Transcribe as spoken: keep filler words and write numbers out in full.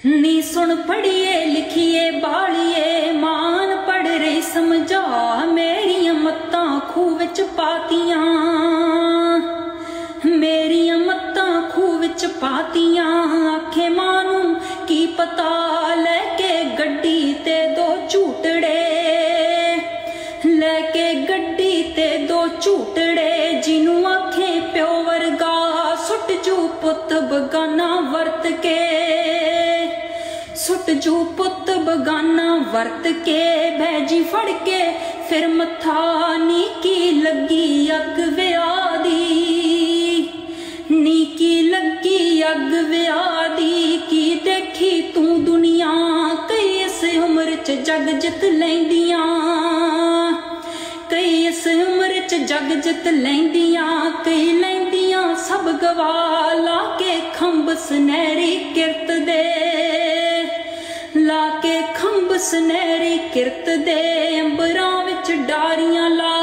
नी सुन पढ़िए लिखिए बालिए मान पढ़ रही समझा मेरिया मत्तां खूह विच पातियां मेरिया मत्तां खूह विच पातियां आखे मानू की पता लेके गड्डी ते दो झूटड़े लेके गड्डी ते दो झूटड़े जिनू आखे प्यो वर्गा सुट जू पुत बगाना वर्त के सुट जू पुत बगाना वर्त के भैजी फड़ के फिर मथा नीकी लगी अग विआह दी नीकी लगी अग विआह दी की देखी तू दुनिया कई इस उम्र च जग जित लैंदियां कई इस उम्र च जग जित लैंदियां कई लैंदियां सब गवा ला के खंब सुनहरी किरत दे ला के खंब सुनहरी किरत दे अंबरां विच डारियां ला